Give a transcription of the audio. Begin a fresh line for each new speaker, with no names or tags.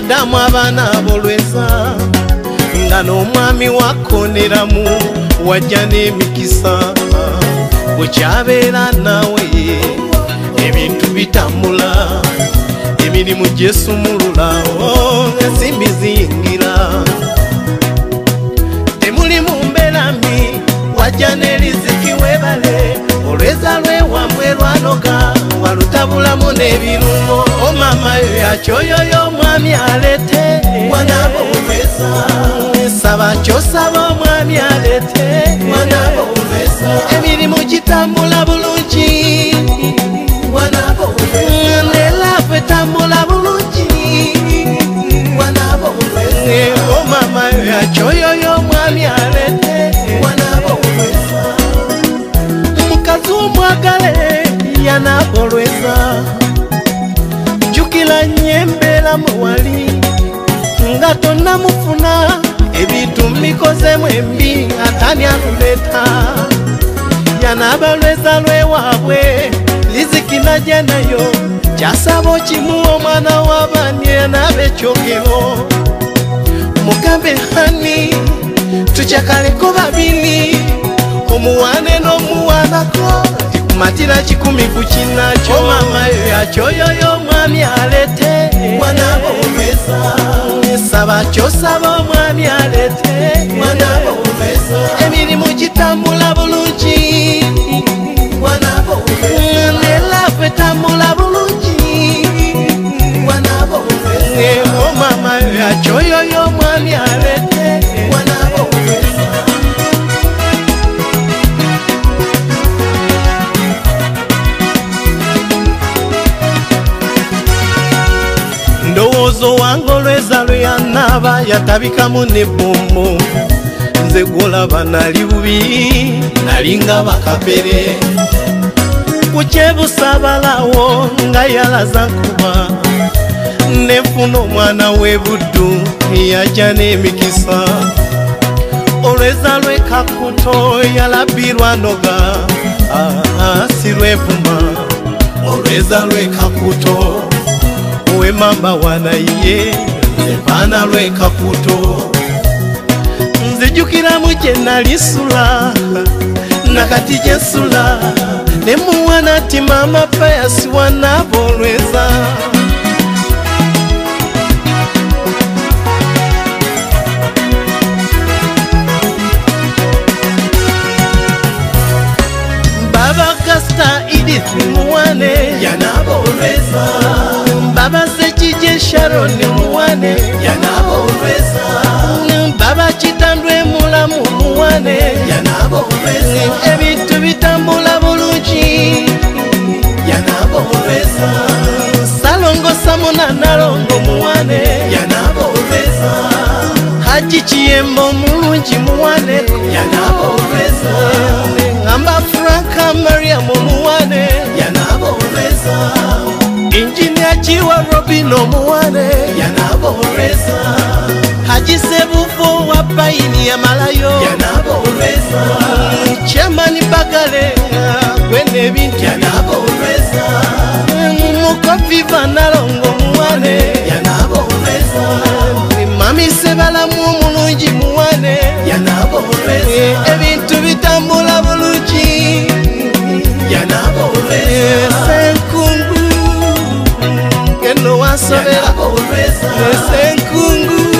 Adamu abaana abolweza nga n'omwami wakoneramu wajja n'emikisa bwe kyabeera naawe ebintu bitambula emirimu gyesumulula ensimbi ziyingira temuli mu mbeera mbi wajja n'eriziki webale olweza lwewamwe lwanoga walutabulamu n'ebirungo omama yo yakyoyoyo omwami alete mwanabo olweza saba kyosaba omwami alete mwanabo olweza emirimu gitambula bulungi mwanabo olweza n'elafu etambula bulungi mwanabo olweza omama yo yakyoyoyo omwami alete mwanabo olweza mukazi omwagale yanabo olweza jukila nyembera mwali nga tonnamufuna ebintu mikozemu embi atani aluleta yanaba lweza lwewaabwe liziki najja nayo kyasaba okimu omwana w'abaani yanaba ekyogero mugambe hani tukyakaleko babiri omuwane n'omuwanako matira kikumi kukinakyo mama yo yakyoyoyo omwami alete mwanabo olweza saba kyosaba omwami alete mwanabo olweza emirimu gitambula bulungi mwanabo olweza n'elafu etambula bulungi mwanabo olweza omama yo yakyoyoyo omwami alete mwanabo olweza ndowoozo wange olweza lweyanaba yatabikamu n'ebbomu nze gwolaba nali bubi nalinga bakapere kukyebusabalawo nga yalaza nkuba nefuna omwana w'ebuddu yajja n'emikisa olweza lwekakuto yalabirwa noga si lwevuma olweza lwekakuto we mamba wanaye nzepana lwekakuto nzijukiramu gye nalisula nakati gyensula nemuwana ti mama payasi wanabo olweza baba Gasta Edith muwane yanabo olweza baba Sekije Sharon muwane yanabo olweza baba Kitandwe Mulamu muwane yanabo olweza ebintu bitambula bulungi yanabo olweza Salongo Samona Nalongo muwane yanabo olweza Haji Kiyembo mulungi muwane yanabo olweza ngamba Franka Maria muwane yanabo olweza Engineer Chiwa Robino muwane yanabo olweza Haji Sebufo wa Paini ya Malayo yanabo olweza Chairman Bagale gwene bintu yanabo olweza Mukofi Vanalongo muwane yanabo olweza Mami Sebalamu mulungi muwane yanabo olweza ebintu bitambula bulungi yanabo olweza Senkungu keno wasobera olweza Senkungu